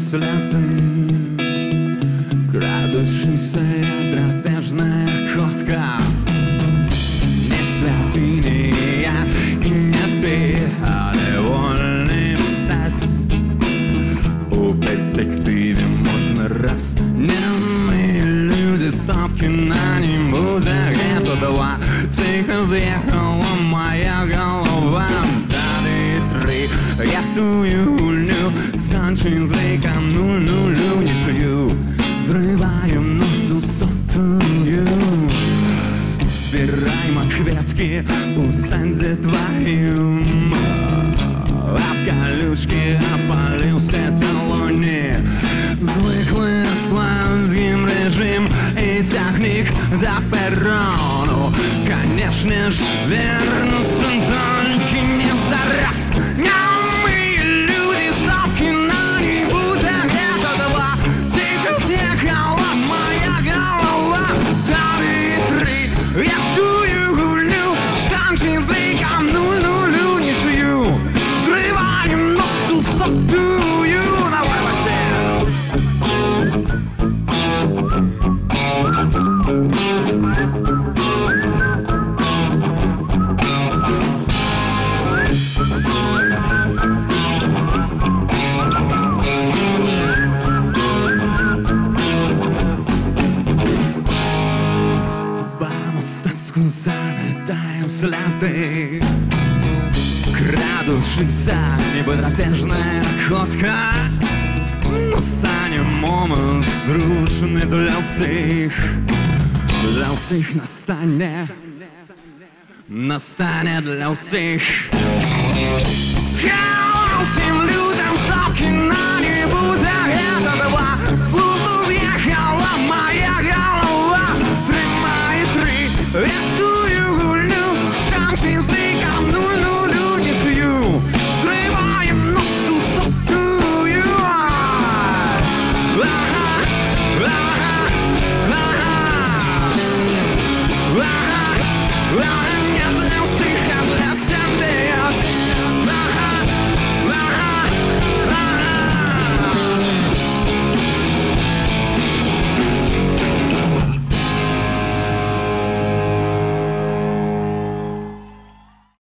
слепы. Крадущаяся драпежная ходка, не святыня и не ты, а невольный стать. У перспективе можно раз. Немые люди, стопки на нимбузе, где-то два. Тихо съехала моя голова. Я тую гульню скончим зликом, нулю не шую. Взрываем ноту сотую. Збираем кветки у Сэнди твоим. А в колючке опалился талоне. Звыклый сквозным режим и техник до перрону. Конечно ж, вернуться только не за раз. Заметаем следы, крадущийся небодрапежная ходка. Настанет момент зрушений для всіх настане для всіх. Всім людям ставки на